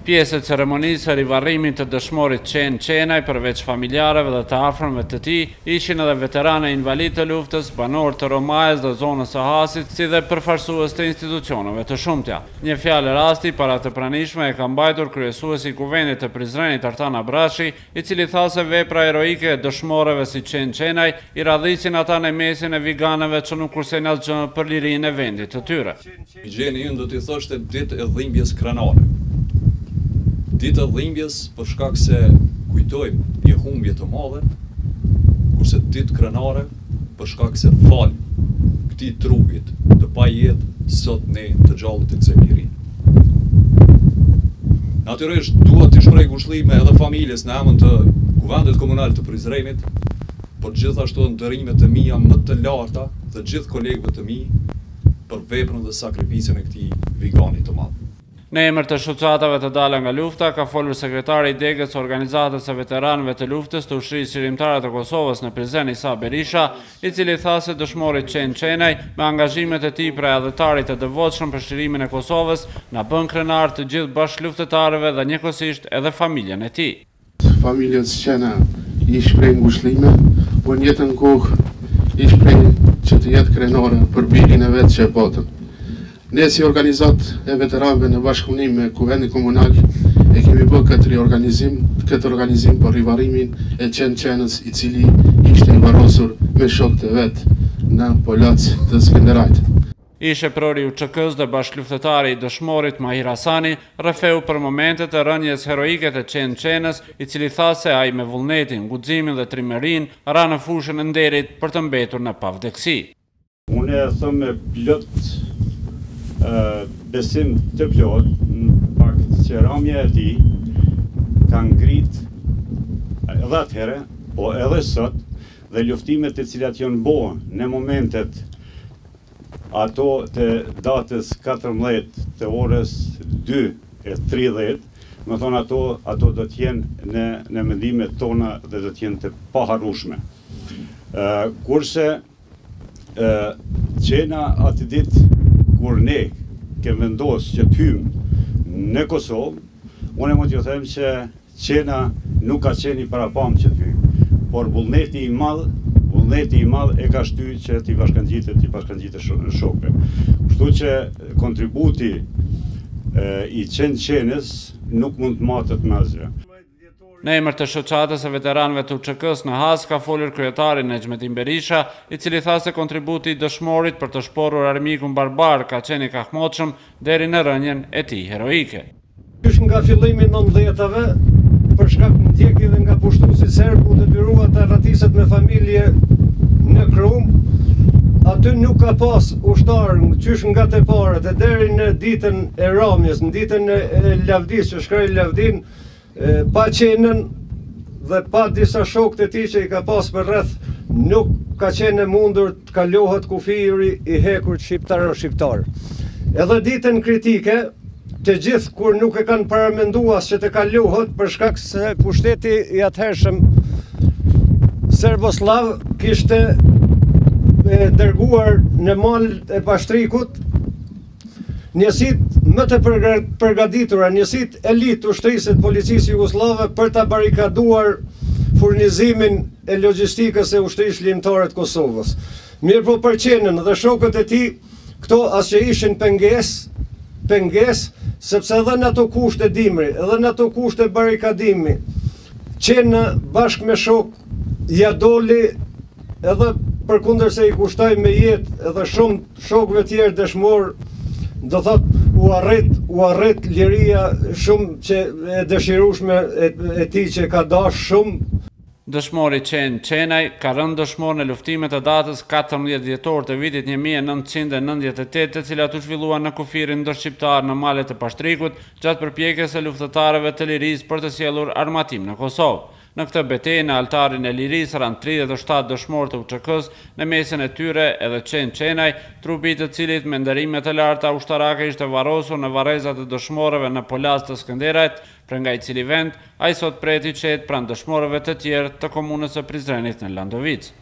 Pjesë e ceremonisë së rivarrimit të dëshmorit Qen Qenaj, përveç familjarëve dhe të afërmëve të tij, ishin edhe veteranë invalid të luftës, banorë të Romajës dhe zonës së Hasit, si dhe përfaqësues të institucioneve të shumta. Një fjalë rasti para të pranishme e ka mbajtur kryesuesi i Kuvendit të Prizrenit Artan Abrashi, i cili tha se vepra heroike e dëshmorëve si Qen Qenaj i radhisin ata në mesin e viganëve që nuk kursejnë asgjë për lirinë e vendit të tyre. Gjeni do t'i thoshte ditë e dhimbjes krenare. Ditë e dhimbjes për shkak se kujtojmë një humbje të madhe, kurse ditë krenare për shkak se fal këtij trupit të pajetë sot ne të gjallët e kthejmë lirinë. Natyrisht duhet të shpreh ngushëllime edhe familjes në emër të Kuvendit Komunal të Prizrenit, por gjithashtu ndërimet e mia më të larta të gjithë kolegëve të mi për veprën dhe sakrificën e këtij vigani të madh. Në emër të shoqatave të dala nga lufta, ka folur sekretari i degës organizatës së veteranëve të luftës të Ushtrisë Qeverimtare të Kosovës në Prizren Isa Berisha, i cili tha se dëshmori Qen Qenaj me angazhimet e tij për adhetarit të devotshëm për shtirimin e Kosovës na bën krenar të gjithë bashkëluftëtarëve dhe njëkohësisht edhe familjen e tij. Familjes Qena i shpreh ngushëllime, por në jetën kohë i shpreh që të jetë krenare për birin e vet që e patëm. Ne si organizat e veteranëve në bashkëpunim me Kuvendin Komunal e kemi bërë këtë organizim për rivarrimin e Qen Qenës, i cili ishte i varrosur me shokët e vet në Polac të Skënderajt. Ishe prori UÇK-s dhe bashkëluftëtari i dëshmorit Mahir Hasani rrefeu për momentet e rënjes heroike të Qen Qenës, i cili tha se ai me vullnetin, guximin dhe trimërinë ra në fushën e nderit për të mbetur në pavdekësi. Unë e them me plot besim të plot në fakt që rëmja e tij ka ngrit edhe atëherë, po edhe sot, dhe luftimet e cilat janë bërë në momentet ato të datës 14 të orës 2:30, më thonë ato do t'jenë në mendimet tona dhe do t'jenë të paharrueshme. Kurse Qena atë ditë kur ne kemi vendosur që të hymë në Kosovë, unë mund t'ju them që Qena nuk ka qenë i parapam që të hymë, por vullneti i madh e ka shtyr që t'i bashkangjitet shokëve. Kështu që kontributi i Qen Qenës nuk mund të matet me asgjë. Në emër të shoqatës e veteranëve të UÇK-s në Has ka folur kryetari Nexmetin Berisha, i cili tha se kontributi i dëshmorit për të shporur armikun barbar ka qenë i kahmoçëm deri në rënjen e tij heroike. Nga fillimi i 90-tave, për shkak të ndjekjeve nga pushtuesit serb, u detyrua të rratiset me familje në Krum. Aty nuk ka pas ushtar qysh nga te parët, e deri në ditën e rrahjes, në ditën e lavdis që shkroi lavdin, pa Qenën dhe pa disa shokët e tij që i ka pas për rreth, nuk ka qenë mundur të kalohet kufiri i hekur shqiptar. Edhe ditën kritike, të gjithë kur nuk e kanë paramenduar që të kalohet për shkak se pushteti i atëhershëm serboslav kishte dërguar në mal e Pashtrikut njësit më të përgatitura, njësit elit ushtrisë të policisë jugoslave për ta barikaduar furnizimin e logjistikës e ushtrisë ligjore të Kosovës. Mirë po për Qenën dhe shokët e tij, këto as që ishin pengesë, sepse edhe në ato kushte dimri, edhe në ato kushte barikadimi, Qena bashkë me shok ja doli edhe përkundër se i kushtoi me jetë edhe shumë shokëve tjerë dëshmor, do thot u arrit liria shumë që e dëshirueshme e tij që ka dash shumë. Dëshmori Qen Qenaj ka rënë dëshmor në luftimet e datës 14 dhjetor të vitit 1998, të cilat u zhvilluan në kufirin ndërshqiptar në malet e Pashtrikut, gjatë përpjekjes së luftëtarëve të lirisë për të sjellur armatim në Kosovë. Në këtë betejë në altarin e lirisë ranë 37 dëshmorë të UÇK-s, në mesin e tyre edhe Qen Qenaj, trupi i të cilit me ndërime të larta ushtarake ishte varrosur në varrezat e dëshmorëve në Polac të Skënderajt, për nga i cili vend ai sot preti qetë pranë dëshmorëve të tjerë të komunës së Prizrenit në Landovic.